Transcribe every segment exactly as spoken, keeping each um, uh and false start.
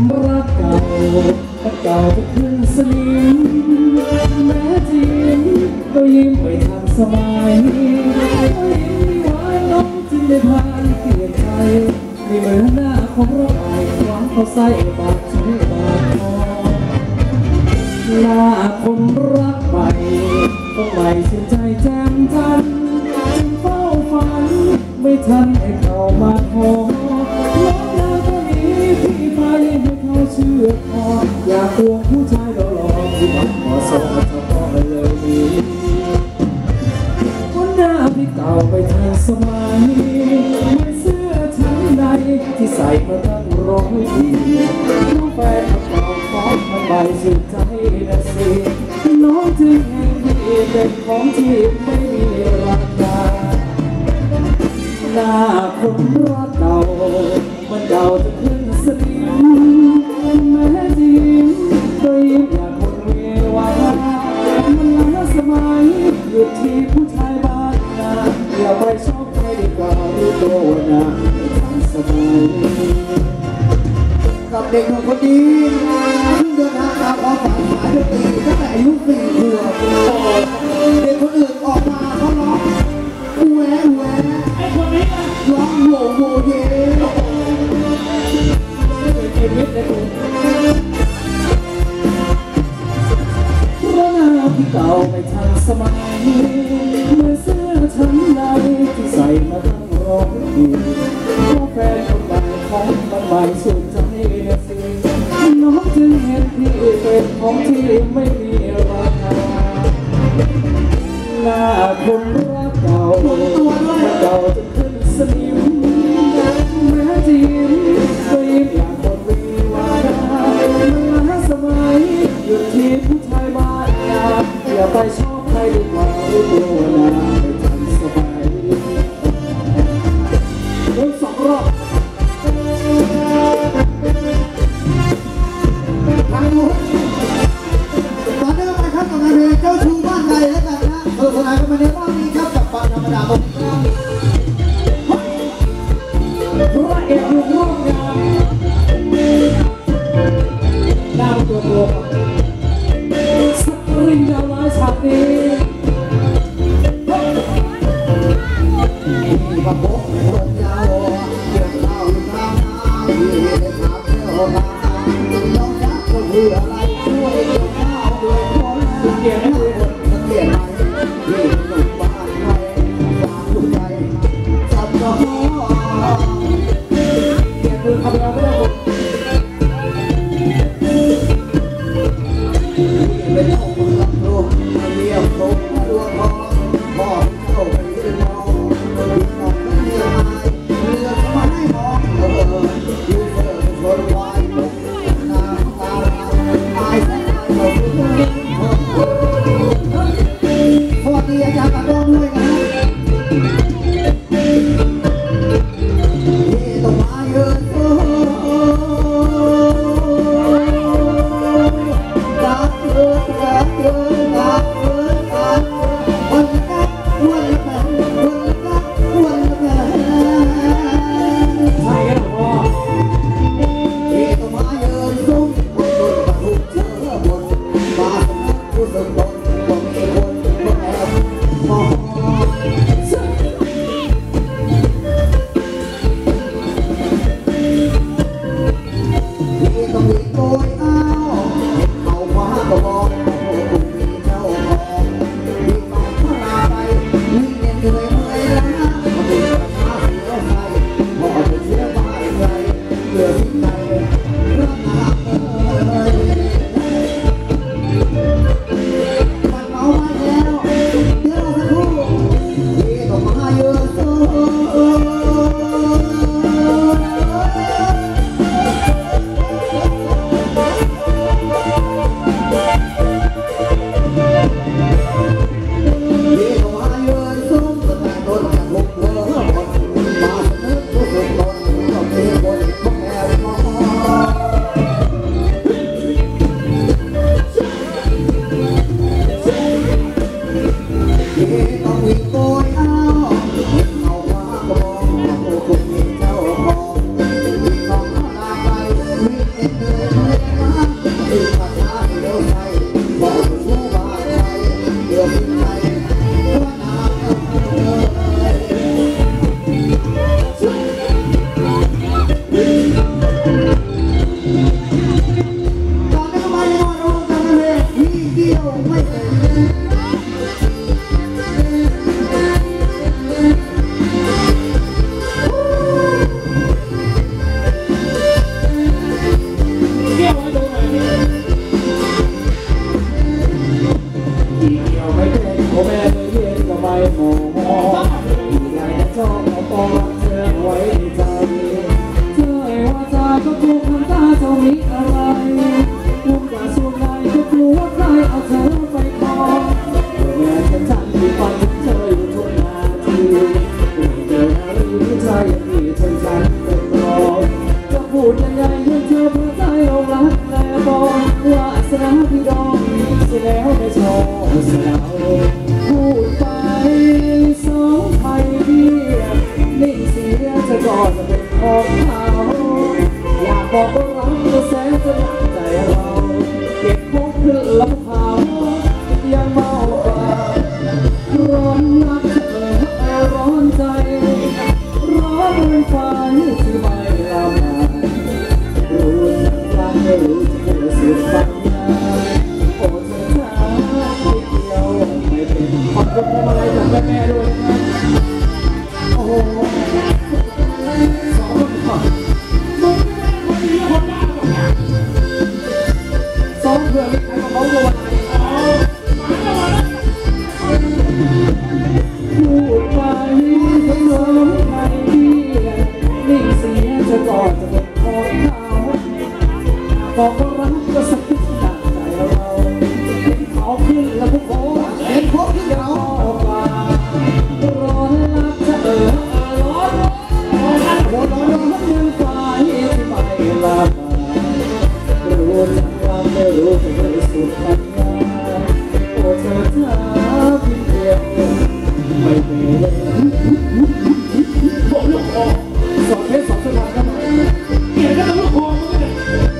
รักเก่าเก่าจะขึ้นสนิมแม้จะยิ้มก็ยิ้มไม่ทันสมัยก็ยิ้มหวานน้องจึงได้พานเปลี่ยนใจไม่เหมือนหน้าของเราใหม่หวานเขาใส่บาดใจบาดคอหน้าคนรักใหม่ต้องใหม่สิ้นใจแจ่มจันทร์จึงเฝ้าฝันไม่ทันให้เขามาขอแล้วแล้วก็นี้พี่ไปให้เขาเชื่อพออยากควงผู้ชายหล่อๆที่มันเหมาะสมกับเธอพอเลยนี้คนหน้าพี่เก่าไปทันสมัยไม่เสื้อชั้นใดที่ใส่มาตั้งร้อยปีน้องแฟนเก่าของมันใบสุดใจนะสิน้องจึงแห่งที่เป็นของที่ไม่มีราคาหน้าคนรักเก่ามันเก่าจะขึ้นสนิมแม้จะยิ้มก็ยิ้มอย่างคนเววามันล้าสมัยหยุดที่ผู้ชายบ้านนาอย่าไปชอบใครดีกว่ารู้ตัวนะไม่ทันสมัยกับเด็กหนุ่มคนนี้ที่เดินทางตามความฝันสายดนตรีตั้งแต่อายุสี่ขวบเด็กคนอื่นออกมาเขาร้องอูแหวอูแหวไอ้คนนี้ร้องโวโวเย่ชีวิตในคุณเพราะหน้าที่เก่าไม่ทันสมัยเมื่อเสื้อชั้นในที่ใส่มาตั้งร้อยปีเพราะแฟนคนใหม่ของมันใหม่สุดใจนะสิน้องจึงเห็นพี่เป็นของที่ไม่มีราคาหน้าคนรักเก่าเก่าจะขึ้นสนิมแม้จะยิ้มก็ยิ้มอย่างคนมีวาระมันล้าสมัยหยุดที่ผู้ชายบ้านนาอย่าไปชอบใครดีกว่ารู้ตัวนะไม่ทันสมัยโอ้ยสองรอบทางนู้นตอนนี้ไปครับกับงานเพลงเจ้าชูบ้านใดแล้วกันนะโฆษณากันมาในรอบนี้ครับแสนจะหนักใจเราเก็บพกขึ้นลำพาวยังเมากว่าร้อนนักเธอร้อนใจร้อนเป็นไฟที่ไม่ละมารู้จักรักไม่รู้จะเสียฟังโอ้เธอช้าไม่เดียวไม่เป็นขอบคุณอะไรจากแม่ๆด้วยนะโอ้โหสองคนก่อนสองเพื่อนมีใครมาเขาตัวอะไรพูดไปก็เริ่มไห้นิ่งเสียจะกอดจะเป็นของเขาบอกว่ารักก็สักทีหนักใจเราเห็นเขาขึ้นแล้วพวกเขาเห็นพวกที่เขาร้อนรักจะเออร้อนร้อนร้อนร้อนเงินไฟที่ไม่ละรู้จักว่าไม่รู้จะไม่สุดปัญญาโอ้เธอเธอเพียงเดียวไม่เป็นบอกลูกคอสองเพชรสองสถานกันเกี่ยวกับลูกคอมึงเนี่ย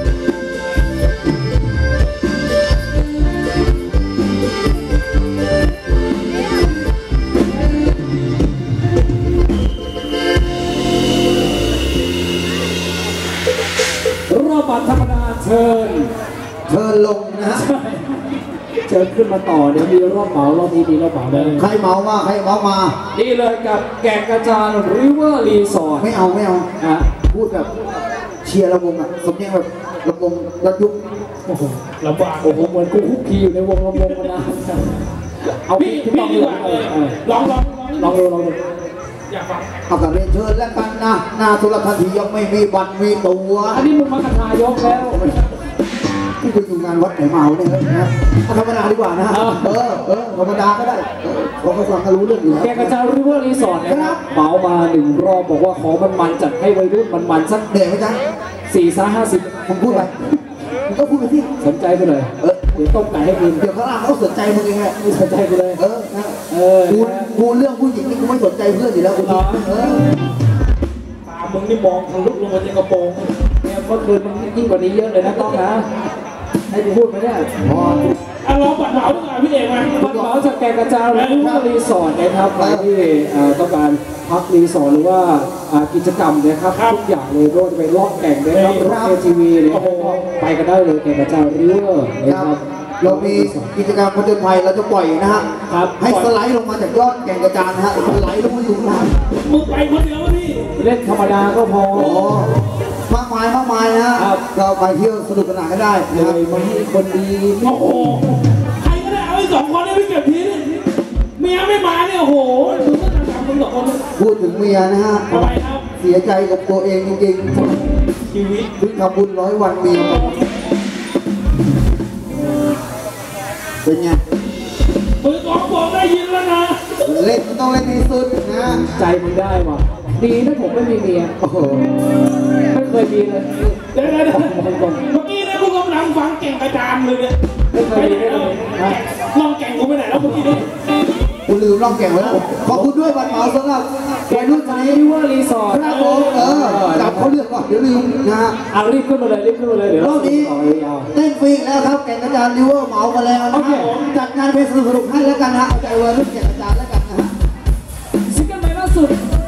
รอบบัตรธรรมดาเชิญเชิญลงนะฮะเชิญขึ้นมาต่อเดี๋ยวมีรอบเหมารอบนี้มีรอบเหมาเลยใครเหมามาใครเหมามานี่เลยกับแก่งกระจานริเวอร์รีสอร์ทไม่เอาไม่เอาอ่ะพูดแบบเชียร์ระวงอ่ะสมเนียงแบบระวงระยุกโอ้โหระบาโอ้โหเหมือนกูคุกคีอยู่ในวงระวงมานานเอาพี่พี่ลองดูลองลองลองดูลองดูอยากฟังเอากระเรียนเชิญแล้วกันนะหน้าธุรทัศน์ที่ยังไม่มีบัตรมีตัวอันนี้มึงมากระทายกแล้วที่คุณอยู่งานวัดไหนเมาเนี่ยนะธรรมดาดีกว่านะฮะเออเออธรรมดาก็ได้เขาก็ฟังก็รู้เรื่องอยู่แล้วแกกระจายริเวอร์รีสอร์ทนะครับเหมามาหนึ่งรอบบอกว่าขอมันมันจัดให้วัยรุ่นมันมันสักเหนื่อยไหมจ๊ะสี่ซ่าห้าสิบผมพูดไปมึงก็พูดไปที่สนใจไปเลยเออเดี๋ยวต้มไก่ให้กินเดี๋ยวข้างล่างเขาสนใจมึงเองแหละไม่สนใจไปเลยเออเออกูกูเรื่องผู้หญิงนี่กูไม่สนใจเพื่อนอยู่แล้วกูเออตามึงนี่มองทะลุลงมาจากกระโปรงเนี่ยเมื่อคืนมันยิ่งกว่านี้เยอะเลยนะต้องนะให้กูพูดไหมเนี่ยอ๋อเอาลองบัตรเหมาดีกว่าพี่เอกมาบัตรเหมาจากแกงกระจายริเวอร์รีสอร์ทนะครับใครที่ต้องการพักรีสอร์ทหรือว่ากิจกรรมนะครับทุกอย่างเลยรถไปล่องแก่งนะครับรถเอทีวีเลยไปกันได้เลยแกงกระจายริเวอร์นะครับเรามีกิจกรรมผจญภัยเราจะปล่อยนะฮะให้สไลด์ลงมาจากยอดแก่งกระจานนะฮะสไลด์ลงมาอยู่น้ำมึงไปคนเดียวนี่เล่นธรรมดาก็พอมากมายมากมายนะเราไปเที่ยวสนุกสนานกันได้เลยมันมีคนดีโอ้โหใครก็ได้เอาไอ้สองคนนี้ไปเก็บทีนี่เมียไม่มาเนี่ยโอ้โหมึงก็จะทำมึงสองคนพูดถึงเมียนะฮะทำไมครับเสียใจกับตัวเองจริงๆชีวิตเพิ่งทำบุญร้อยวันเมียเป็นไงมือกองบอกได้ยินแล้วนะเล่นต้องเล่นที่สุดนะใจมึงได้ว่ะดีนะผมไม่มีเมียโอ้โหไม่เคยมีเลยเดี๋ยวเดี๋ยวเมื่อกี้เนี่ยกูกำลังฟังแก่งกระจามเลยเนี่ยไม่เคยมีเลยลองแก่งกูไปไหนแล้วเมื่อกี้นี้กูลืมลองแก่งไว้แล้วขอบคุณด้วยบัตรเหมาสำหรับวัยรุ่นใจริเวอร์รีสอร์ทครับผมเออจับเขาเลือกก่อนเดี๋ยวลืมนะฮะเอารีบขึ้นมาเลยรีบขึ้นมาเลยเดี๋ยวรอบนี้เต้นฟรีแล้วครับแก่งกระจานริเวอร์เหมามาแล้วนะจัดงานเพลงสนุกๆให้แล้วกันฮะเอาใจวัยรุ่นแก่งกระจานแล้วกันนะฮะซิงเกิลใหม่ล่าสุด